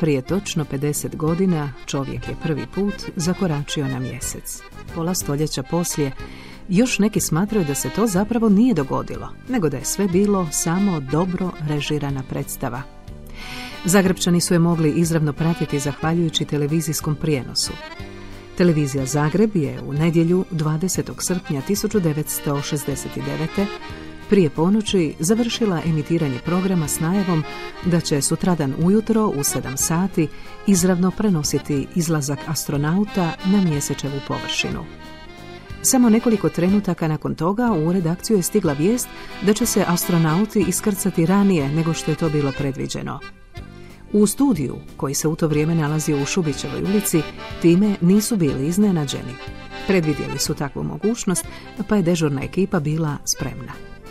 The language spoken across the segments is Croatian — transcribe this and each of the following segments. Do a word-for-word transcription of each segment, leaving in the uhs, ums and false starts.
Prije točno pedeset godina čovjek je prvi put zakoračio na mjesec. Pola stoljeća poslije još neki smatraju da se to zapravo nije dogodilo, nego da je sve bilo samo dobro režirana predstava. Zagrepčani su je mogli izravno pratiti zahvaljujući televizijskom prijenosu. Televizija Zagreb je u nedjelju dvadesetog srpnja tisuću devetsto šezdeset devete. prije ponoći završila emitiranje programa s najavom da će sutradan ujutro u sedam sati izravno prenositi izlazak astronauta na mjesečevu površinu. Samo nekoliko trenutaka nakon toga u redakciju je stigla vijest da će se astronauti iskrcati ranije nego što je to bilo predviđeno. U studiju, koji se u to vrijeme nalazio u Šubićevoj ulici, time nisu bili iznenađeni. Predvidjeli su takvu mogućnost, pa je dežurna ekipa bila spremna.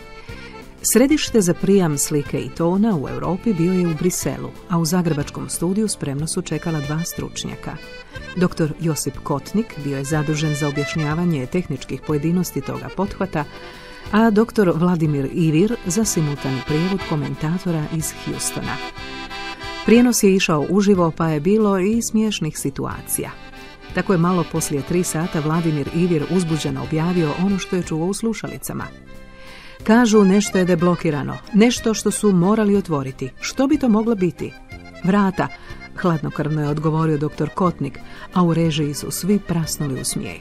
Središte za prijam slike i tona u Europi bio je u Briselu, a u zagrebačkom studiju spremno su čekala dva stručnjaka. doktor Josip Kotnik bio je zadužen za objašnjavanje tehničkih pojedinosti toga pothvata, a doktor Vladimir Ivir za simultani prijevod komentatora iz Houstona. Prijenos je išao uživo, pa je bilo i smiješnih situacija. Tako je malo poslije tri sata Vladimir Ivir uzbuđeno objavio ono što je čuo u slušalicama. Kažu, nešto je deblokirano, nešto što su morali otvoriti. Što bi to moglo biti? Vrata, hladnokrvno je odgovorio doktor Kotnik, a u režiji su svi prasnuli u smijeh.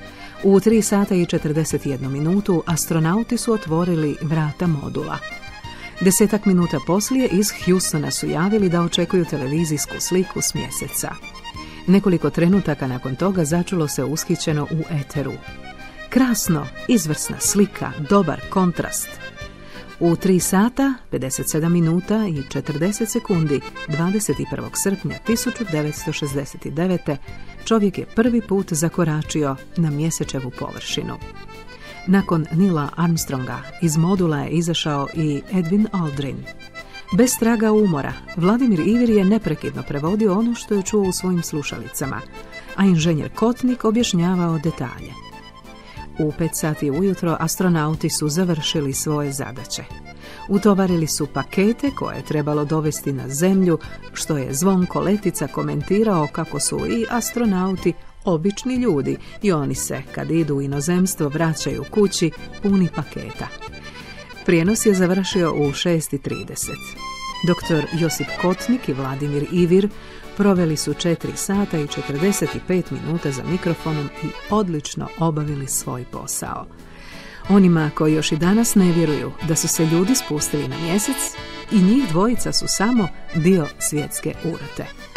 U tri sata i četrdeset jednu minutu astronauti su otvorili vrata modula. Desetak minuta poslije iz Houstona su javili da očekuju televizijsku sliku s mjeseca. Nekoliko trenutaka nakon toga začulo se ushićeno u eteru. Krasno, izvrsna slika, dobar kontrast. U tri sata, pedeset sedam minuta i četrdeset sekundi dvadeset prvog srpnja tisuću devetsto šezdeset devete. čovjek je prvi put zakoračio na mjesečevu površinu. Nakon Neila Armstronga iz modula je izašao i Edwin Aldrin. Bez traga umora, Vladimir Ivir je neprekidno prevodio ono što je čuo u svojim slušalicama, a inženjer Kotnik objašnjavao detalje. U pet sati ujutro astronauti su završili svoje zadaće. Utovarili su pakete koje je trebalo dovesti na zemlju, što je Zvonko Letica komentirao kako su i astronauti obični ljudi i oni se, kad idu u inozemstvo, vraćaju kući puni paketa. Prijenos je završio u šest i trideset. doktor Josip Kotnik i Vladimir Ivir proveli su četiri sata i četrdeset pet minuta za mikrofonom i odlično obavili svoj posao. Onima koji još i danas ne vjeruju da su se ljudi spustili na mjesec, i njih dvojica su samo dio svjetske urote.